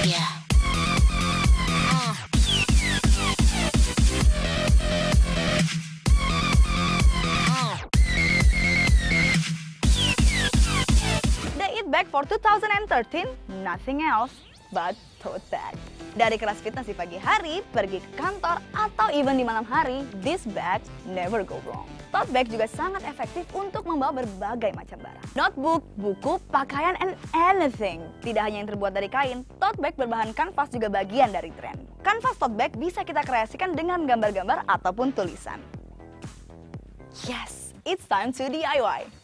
Yeah. The It Bag for 2013, nothing else but tote bag. Dari kelas fitness di pagi hari, pergi ke kantor, atau even di malam hari, this bag never go wrong. Tote bag juga sangat efektif untuk membawa berbagai macam barang. Notebook, buku, pakaian, and anything. Tidak hanya yang terbuat dari kain, tote bag berbahan kanvas juga bagian dari tren. Kanvas tote bag bisa kita kreasikan dengan gambar-gambar ataupun tulisan. Yes, it's time to DIY.